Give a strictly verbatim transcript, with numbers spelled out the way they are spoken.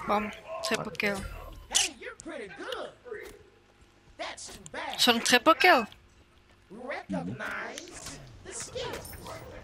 Bom, triple kill. Hey, you're pretty good. That's too bad. Zo'n triple kill. Recognize the skill.